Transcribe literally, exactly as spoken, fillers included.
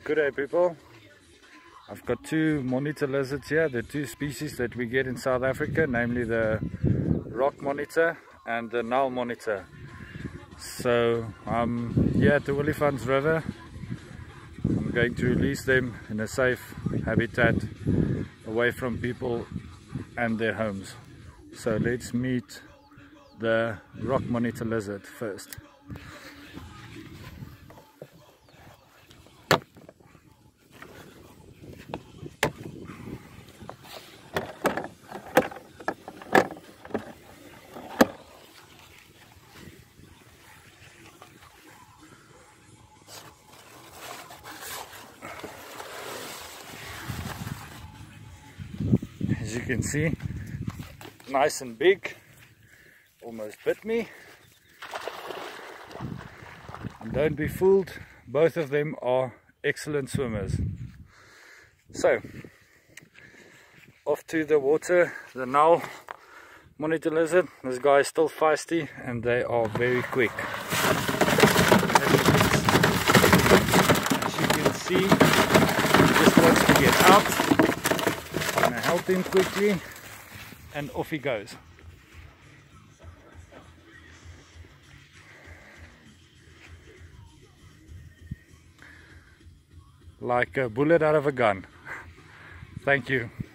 Good day, people. I've got two monitor lizards here, the two species that we get in South Africa, namely the rock monitor and the nile monitor. So I'm here at the Olifants River. I'm going to release them in a safe habitat away from people and their homes. So let's meet the rock monitor lizard first. As you can see, nice and big, almost bit me. And don't be fooled, both of them are excellent swimmers. So, off to the water, the nile monitor lizard. This guy is still feisty and they are very quick. As you can see, he just wants to get out. I'm going to help him quickly and off he goes. Like a bullet out of a gun. Thank you.